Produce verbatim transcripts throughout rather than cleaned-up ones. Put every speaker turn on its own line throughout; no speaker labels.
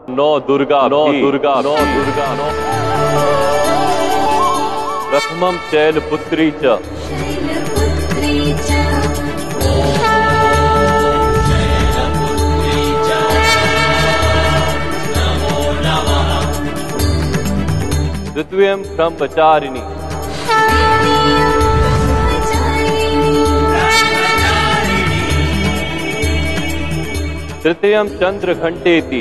नौ दुर्गा नौ दुर्गा नौ दुर्गा नौ प्रथमं शैलपुत्री च द्वितीयं ब्रह्मचारिणी तृतीयं चंद्रघंटेति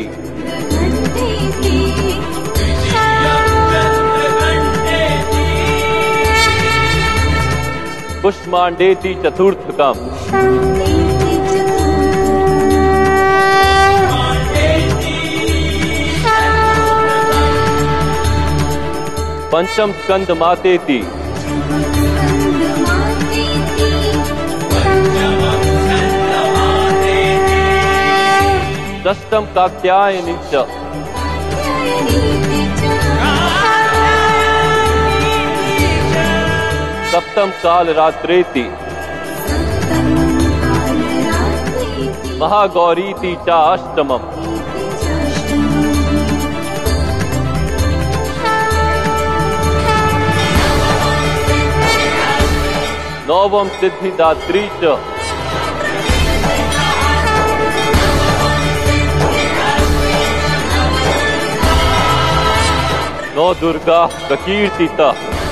कुष्मांडेति चतुर्थकम् पंचम स्कंद मातेति षष्ठम कात्यायनी च सप्तम कालरात्रेति महागौरीति च अष्टमम् नवम सिद्धिदात्री च नौ दुर्गा प्रकीर्तिता।